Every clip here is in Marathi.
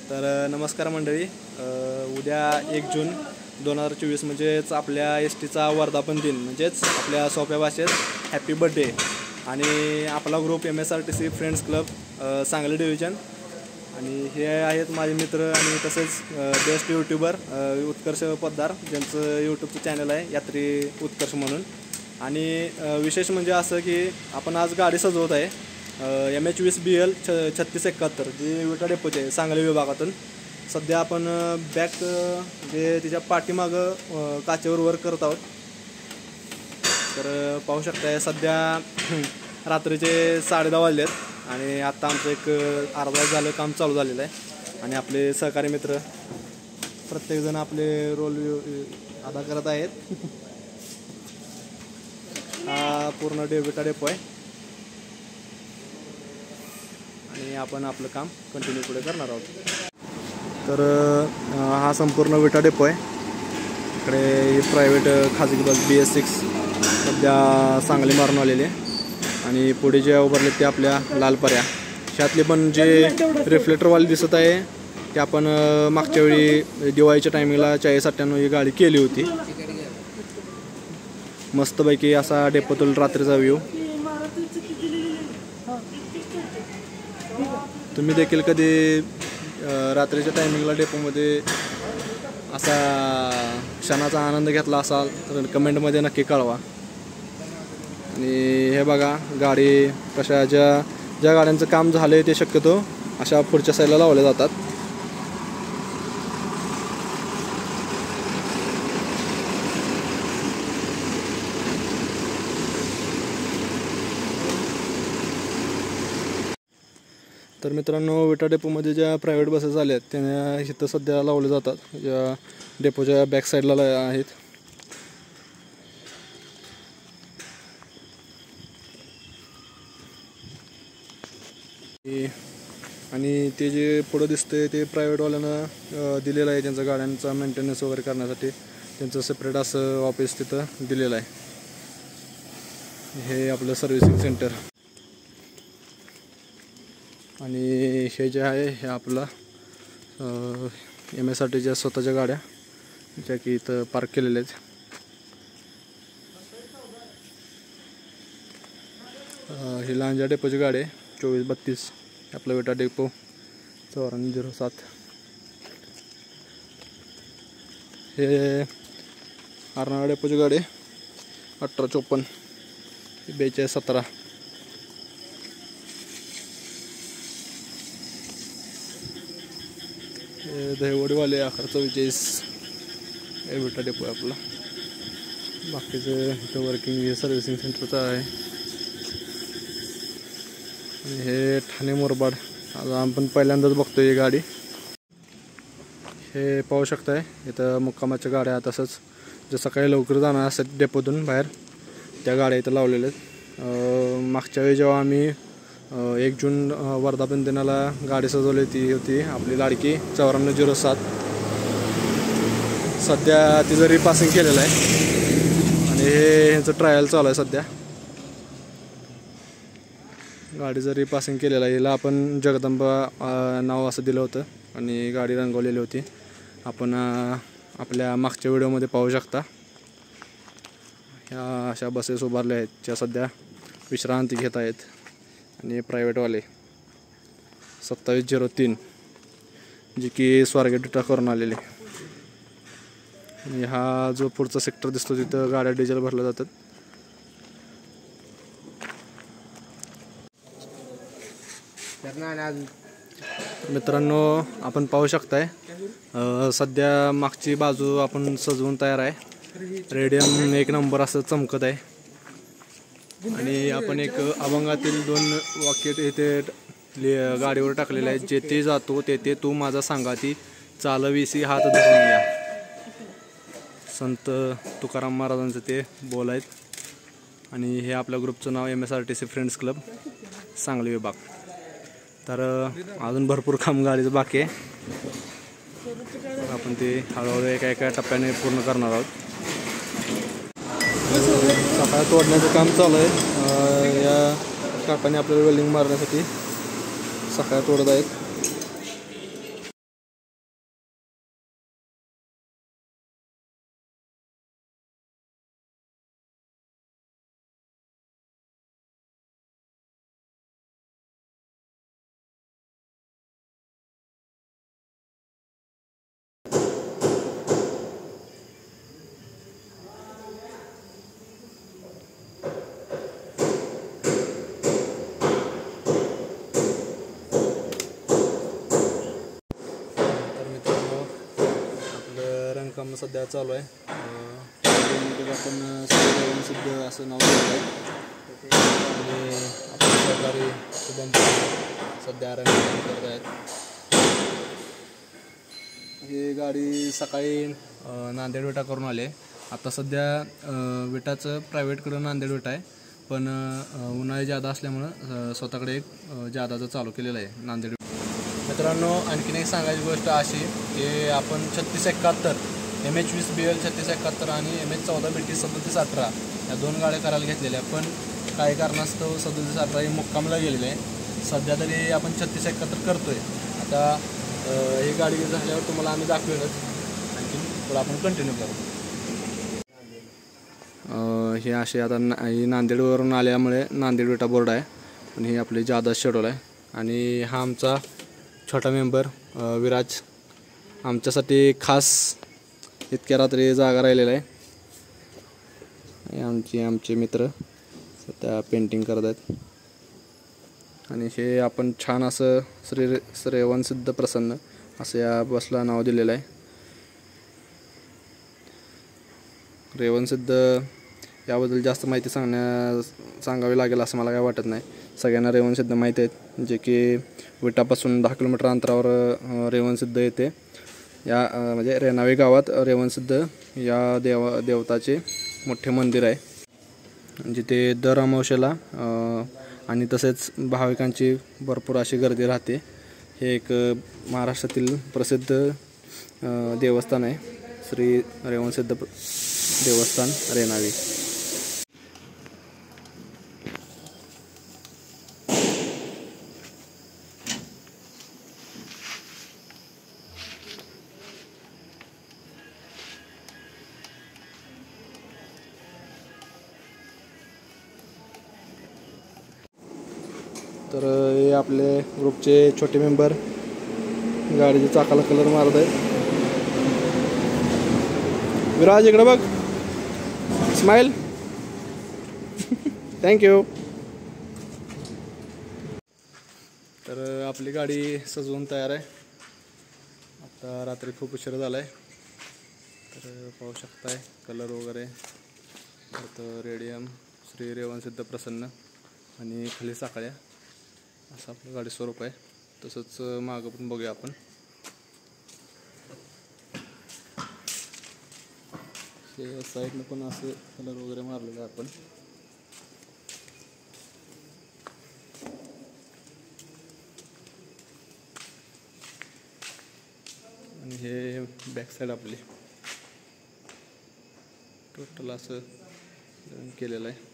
नमस्कार मंडळी, उद्या 1 जून 2024 म्हणजेच आपल्या एसटीचा वर्धापन दिन, म्हणजेच आपल्या सोप्या भाषेत हॅपी बर्थडे. आणि आपला group MSRTC friends club Sangli division, आणि हे आहेत माझे मित्र आणि तसेच बेस्ट यूट्यूबर उत्कर्ष पोद्दार, ज्यांचं यूट्यूबचं चॅनल आहे यात्री उत्कर्ष म्हणून. आणि विशेष म्हणजे असं की आपण आज गाडी सजवत आहे MH20BL 3671 जी विटा डेपोची आहे सांगली विभागातून. सध्या आपण बॅक जे तिच्या पाठीमागं काचेवर वर्क करत आहोत. तर पाहू शकताय सध्या रात्रीचे 10:30 वाजले आहेत आणि आत्ता आमचं एक अर्धा तास झालं काम चालू झालेलं आहे. आणि आपले सहकारी मित्र प्रत्येकजण आपले रोल अदा करत आहेत. हा पूर्ण विटा डेपो आहे आणि आपण आपलं काम कंटिन्यू पुढे करणार आहोत. तर हा संपूर्ण विटा डेपो आहे. इकडे प्रायव्हेट खाजगी बस BS6 सध्या सांगली मारून आलेली आहे. आणि पुढे जे उभारले ते आपल्या लाल पऱ्या. ह्यातले पण जे रिफ्लेक्टरवाले दिसत आहे ते आपण मागच्या वेळी दिवाळीच्या टायमिंगला 4098 ही गाडी केली होती. मस्तपैकी असा डेपोतून रात्रीचा व्ह्यू. तुम्ही देखील कधी रात्रीच्या टायमिंगला डेपोमध्ये असा क्षणाचा आनंद घेतला असाल तर कमेंटमध्ये नक्की कळवा. आणि हे बघा गाडी कशा ज्या गाड्यांचं काम झालं आहे ते शक्यतो अशा पुढच्या साईडला लावल्या जातात. तर मित्रांनो, विटा डेपोमध्ये ज्या प्रायव्हेट बसेस आल्या आहेत त्या इथं सध्या लावल्या जातात. या डेपोच्या बॅक साईडला आहेत. आणि ते जे पुढं दिसतंय ते प्रायव्हेटवाल्यांना दिलेलं आहे. त्यांचा गाड्यांचा मेंटेनन्स वगैरे करण्यासाठी त्यांचं सेपरेट असं ऑफिस तिथं दिलेलं आहे. हे आपलं सर्व्हिसिंग सेंटर. आणि हे जे आहे हे आपलं MSRTCच्या स्वतःच्या गाड्या ज्या की इथं पार्क केलेल्या आहेत. ही लांजा डेपोची गाडी आहे 2432 आपला विटा डेपो 9407. हे अर्नाळा डेपोची गाडी 1854 4217. दहिवडीवाले 1144 हे विटा डेपो आहे आपला. बाकीचं इथं वर्किंग हे सर्व्हिसिंग सेंटरचं आहे. आणि हे ठाणे मुरबाड आज आपण पहिल्यांदाच बघतो ही गाडी. हे पाहू शकताय इथं मुक्कामाच्या गाड्या, तसंच जे सकाळी लवकर जाणार असतात डेपोतून बाहेर त्या गाड्या इथं लावलेल्या आहेत. मागच्या वेळी जेव्हा आम्ही 1 जून वर्धापन दिनाला गाडी सजवली ती होती आपली लाडकी 9407. सध्या तिचं रिपासिंग केलेलं आहे आणि हे ह्याचं ट्रायल चालू आहे सध्या. गाडीचं रिपासिंग केलेलं आहे. हिला आपण जगदंबा नाव असं दिलं होतं आणि गाडी रंगवलेली होती. आपण आपल्या मागच्या व्हिडिओमध्ये पाहू शकता. ह्या अशा बसेस उभारल्या आहेत ज्या सध्या विश्रांती घेत आहेत. आणि प्रायव्हेटवाले 2703 जी की स्वारगेट विटा करून आलेले. आणि हा जो पुढचा सेक्टर दिसतो तिथं गाड्या डिझेल भरल्या जातात. मित्रांनो, आपण पाहू शकताय सध्या मागची बाजू आपण सजवून तयार आहे. रेडियम 1 नंबर असं चमकत आहे. आणि आपण एक अभंगातील 2 वाक्य इथे गाडीवर टाकलेले आहेत. जेथे जातो तेथे तू माझा सांगाती, चालविसी हात धरून या. संत तुकाराम महाराजांचं ते बोल आहेत. आणि हे आपल्या ग्रुपचं नाव MSRTC फ्रेंड्स क्लब सांगली विभाग. तर अजून भरपूर काम गाडीचं बाकी आहे. आपण ते हळूहळू एका टप्प्याने पूर्ण करणार आहोत. सकाळ तोडण्याचं काम चालू आहे. या काकाने आपल्याला वेल्डिंग मारण्यासाठी सकाळ तोडत आहेत. करणं सध्या चालू आहे. आपण सिद्ध असं नाव दिलं आहे आणि आपले सहकारी शुभम सध्या रनिंग करत आहेत. ही गाडी सकाळी नांदेड विटा करून आले. आता सध्या विटाचं प्रायव्हेटकडं नांदेड विटा आहे, पण उन्हाळी जादा असल्यामुळं स्वतःकडे एक जादाचं चालू केलेलं आहे नांदेड. मित्रांनो, आणखीन एक सांगायची गोष्ट अशी की आपण 3671 MH20 BL 3671 आणि MH14 BT 3718 या 2 गाड्या करायला घेतलेल्या, पण काही कारणास्तव 3718 ही मुक्कामला गेलेली आहे. सध्या तरी आपण 3671 करतोय. आता ही गाडी झाल्यावर तुम्हाला आम्ही दाखवेलच. आणखीन पुढं आपण कंटिन्यू करू. हे असे आता ही नांदेडवरून आल्यामुळे नांदेड विटा बोर्ड आहे, पण ही आपली जादा शेड्यूल आहे. आणि हा आमचा छोटा मेंबर विराज आमच्यासाठी खास इतक्या रात्री जागा राहिलेला आहे. आमचे मित्र सध्या पेंटिंग करत आहेत. आणि हे आपण छान असं श्रेवणसिद्ध प्रसन्न असं या बसला नाव दिलेलं आहे. रेवणसिद्ध याबद्दल जास्त माहिती सांगावी लागेल असं मला काय वाटत नाही. सगळ्यांना रेवणसिद्ध माहिती आहेत, जे की विटापासून 10 किलोमीटर अंतरावर रेवणसिद्ध येते. या म्हणजे रेणावी गावात रेवणसिद्ध या देवताचे मोठे मंदिर आहे, जिथे दर अमावस्येला आणि तसेच भाविकांची भरपूर अशी गर्दी राहते. हे एक महाराष्ट्रातील प्रसिद्ध देवस्थान आहे, श्री रेवणसिद्ध देवस्थान रेणावी. तर हे आपले ग्रुपचे छोटे मेंबर गाडीच्या चाकाला कलर मारत आहेत. विराज इकडे बघ, स्माइल. थँक्यू. तर आपली गाडी सजवून तयार आहे. आता रात्री खूप उशीर झाला आहे, तर पाहू शकताय कलर वगैरे. तर रेडियम श्री रेवणसिद्ध प्रसन्न आणि खाली साखळ्या असं आपलं गाडी स्वरूप आहे. तसंच मागं पण बघूया आपण. हे साईडनं पण असं कलर वगैरे मारलेलं आहे आपण. आणि हे बॅक साईड आपली टोटल असं केलेलं आहे.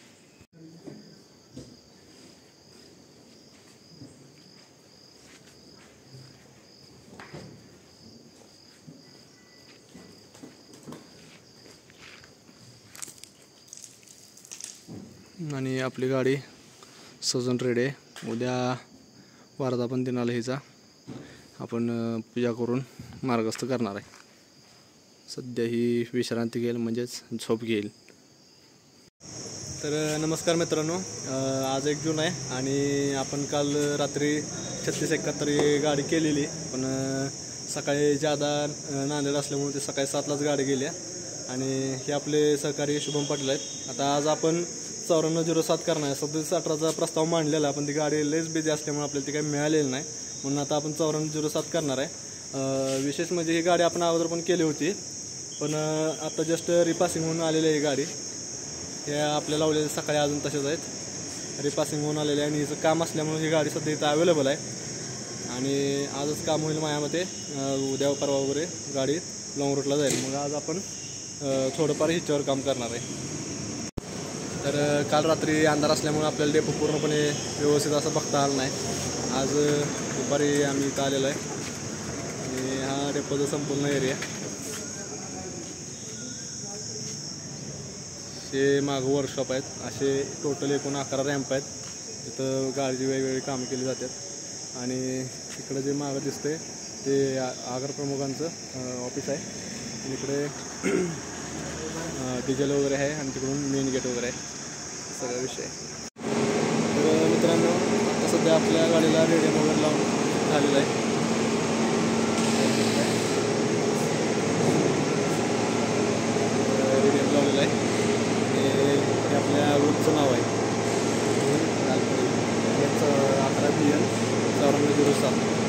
आणि आपली गाडी सजून रेडी आहे. उद्या वर्धापन दिनाला हिचा आपण पूजा करून मार्गस्थ करणार आहे. सध्या ही विश्रांती घेईल, म्हणजेच झोप घेईल. तर नमस्कार मित्रांनो, आज 1 जून आहे आणि आपण काल रात्री 3671 ही गाडी केलेली, पण सकाळी जादा नांदेड असल्यामुळे ते सकाळी 7लाच गाडी गेली. आणि हे आपले सहकारी शुभम पाटील आहेत. आता आज आपण 9407 करणार आहे. 3718चा प्रस्ताव मांडलेला, पण ती गाडी लयच बिझी असल्यामुळे आपल्याला ती काही मिळालेली नाही, म्हणून आता आपण 9407 करणार आहे. विशेष म्हणजे ही गाडी आपण अगोदर पण केली होती, पण आता जस्ट रिपासिंग होऊन आलेली आहे ही गाडी. हे आपल्या लावलेले सकाळी अजून तसेच आहेत, रिपासिंग होऊन आलेले आहे. आणि हिचं काम असल्यामुळे ही गाडी सध्या इथं अवेलेबल आहे. आणि आजच काम होईल माझ्यामध्ये, उद्या परवा वगैरे गाडी लॉंग रूटला जाईल. मग आज आपण थोडंफार हिच्यावर काम करणार आहे. तर काल रात्री अंधार असल्यामुळे आपल्याला डेपो पूर्णपणे व्यवस्थित असं बघता आलं नाही. आज दुपारी आम्ही इथं आलेलो आहे आणि हा डेपोचा संपूर्ण एरिया. हे मागं वर्कशॉप आहेत, असे टोटल एकूण 11 रॅम्प आहेत. तिथं गाडीची वेगवेगळी कामं केली जातात. आणि इकडं जे मागं दिसतंय ते आगार प्रमुखांचं ऑफिस आहे. आणि इकडे डिझेल वगैरे आहे आणि तिकडून मेन गेट वगैरे आहे, सगळा विषय. तर मित्रांनो, आता सध्या आपल्या गाडीला रेडियम वगैरे लावून झालेलं आहे. ग्रुपचं नाव आहे. याचं 11 BN 9407.